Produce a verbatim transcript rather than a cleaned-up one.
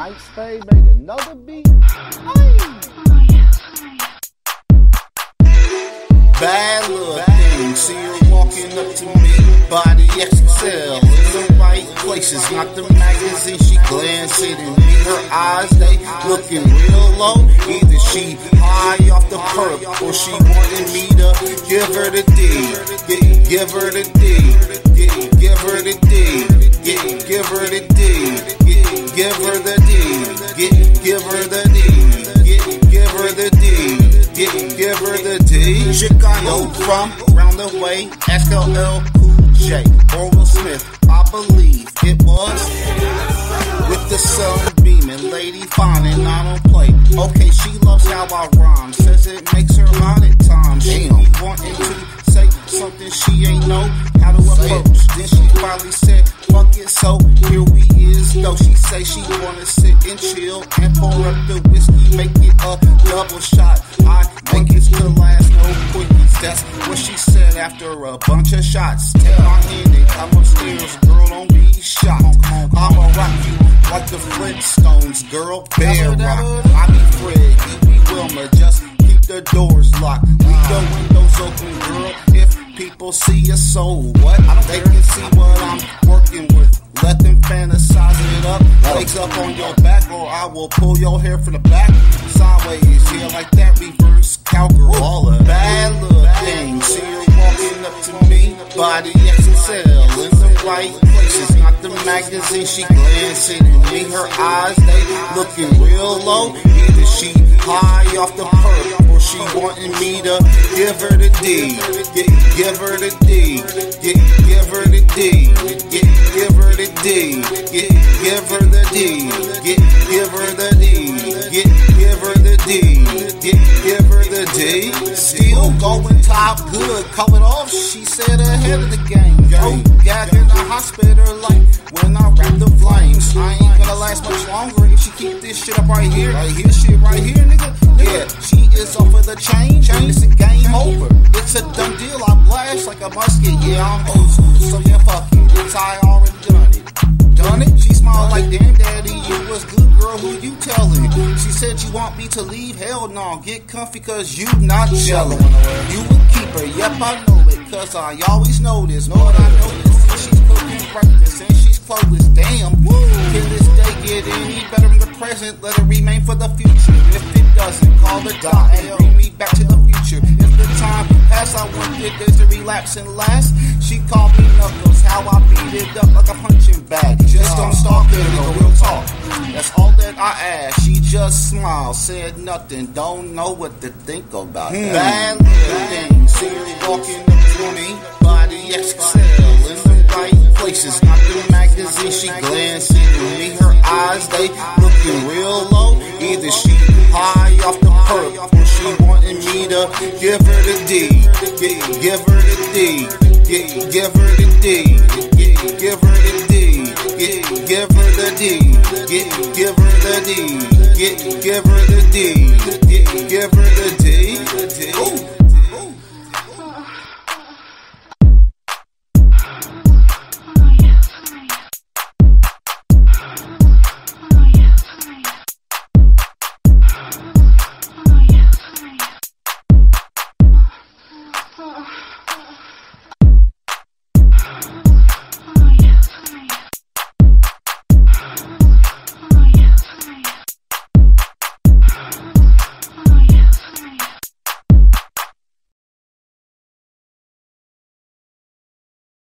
Mike Spade made another beat. Bad little thing, see her walking up to me, body X X L, in the right places, not the magazine, she glancing at me, her eyes, they looking real low, either she high off the perp, or she wanted me to give her the D, give, give her the D, give, give her the D, give, give her the D, give, give her the D, give, give her the D, give, give her the D. Give, give her the D. Chicago from round the way. S L L Cool J. Or Will Smith, I believe it was. With the sun beaming, lady fine and I don't play. Okay, she loves how I rhyme. Says it makes her hot at times. She be wanting to say something she ain't know how to approach. Then she finally said, fuck it, so here we is. Though she say she wanna sit and chill and pour up the whiskey, make it a double shot. I think it's the last, no quickies. That's what she said after a bunch of shots. Take my hand and come upstairs, girl, don't be shocked. I'ma rock you like the Flintstones, girl, bear rock. I be Fred, you be Wilma, just keep the doors locked. Leave the windows open, girl, if people see us, so what? They can see what I'm working with. Let them fantasize it up. Legs up on your back, or I will pull your hair from the back. Sideways, yeah, like that reverse cowgirl. All a bad little thing. See her walking up to me, body X X L, in the right places, not the magazine. She glancing at me, her eyes, they looking real low. Either she high off the perp, or she wanting me to give her the D. Give, give her the D. Give, give her the D. Give, give her the D. Give, give her the D. Give, give her the D. Give, give her the D. Give, give her the D. Still going top good, call it off. She said ahead of the game. Oh, got in the hospital like when I wrap the flames. I ain't gonna last much longer if she keep this shit up right here. Right here, shit right here, nigga. Yeah, she is off of the chain. It's a game over. It's a done deal. I blast like a musket. Yeah, I'm old school, so yeah, fuck it. It's I already done it. Done it? She smiled like, damn daddy, you was good, girl, who you telling? She said you want me to leave? Hell no, get comfy cause you not gelling. You a keeper, yep I know it, cause I always know this. Know what I know this? She's cooking breakfast and she's clueless, damn. Can this day get any better in the present? Let it remain for the future. If it doesn't, call the doc and bring me back to the future. If the time pass, I wanted this to relapse and last. She called me Knuckles, how I beat it up like a punching bag. Just don't stalk it, no real talk. That's all that I asked. She just smiled, said nothing, don't know what to think about that. Bad little thing, see her walking up to me, body X X L, in the right places, not the magazine. She glancing at me, her eyes, they looking real low. Either she high off the perp, or she wanting me to give her the D. Give, give her the D. Give, give her the D. Give, give her the D. Give, give her the D. Give, give her the D. Give, give her the D. Give, give her the D.